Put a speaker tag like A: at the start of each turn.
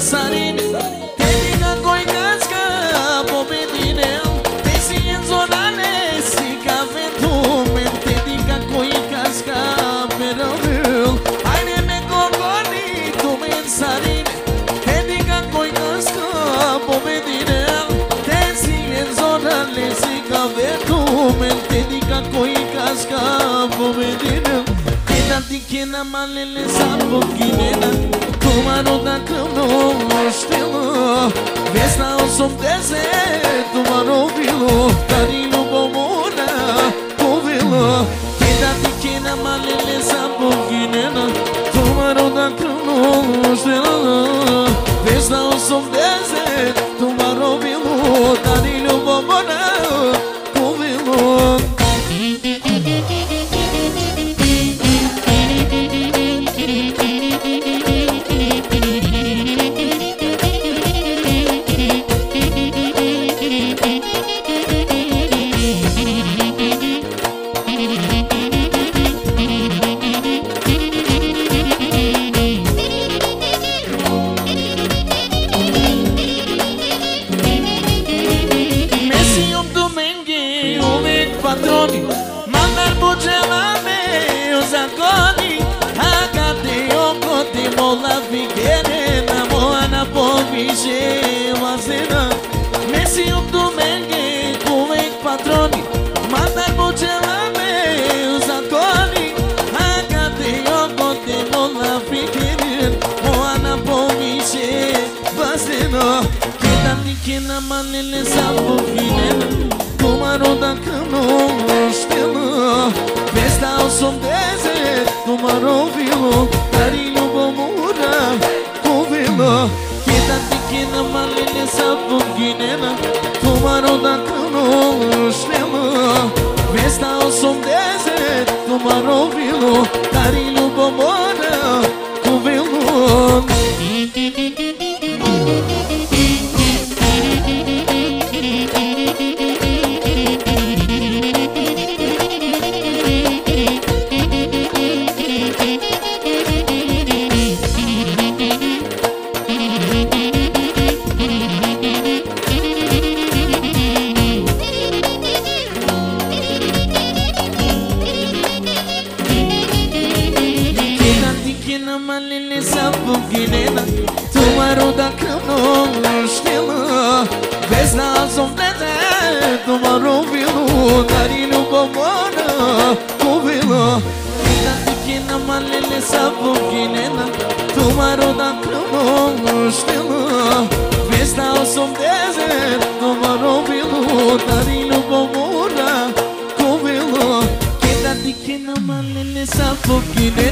A: sarin te diga coi casca povedine te si en zonale si cave tu me te diga coi casca pero aine me gogoni tu me sarin te diga coi casca povedine te si en zonale si cave tu me te diga coi casca povedine Dikena malele sapo kinena Tumaro da cano stelo Vesna o som deze Tumaro vilo Tarino bomona Povilo Keda dikena malele sapo kinena Tumaro da cano stelo Vesna o som deze Tumaro vilo Tarino bomona Povilo Mandar bugelame os agoni Agade oko de mola vigere Na moana poviche wazena Messi domingue Kuwait patroni Mandar bugelame os agoni Agade oko de mola vigere Moana poviche wazena Keda nikina manele sapo vinena Tumaro da cano stelo Vesta o som deze Tumaro vilo Carinho bomura Covilo Keda pequena malele sapo guinena Tumaro da cano stelo Vesta o som deze Tumaro vilo Carinho bomura Covilo Tumaro da cano stelo Vesna som deze Tumaro vilo Carinho bomona Covilo Keda pequena malele sapo guinena Tumaro da cano stelo Vesna som deze Tumaro vilo Carinho bomona Covilo Keda pequena malele sapo guinena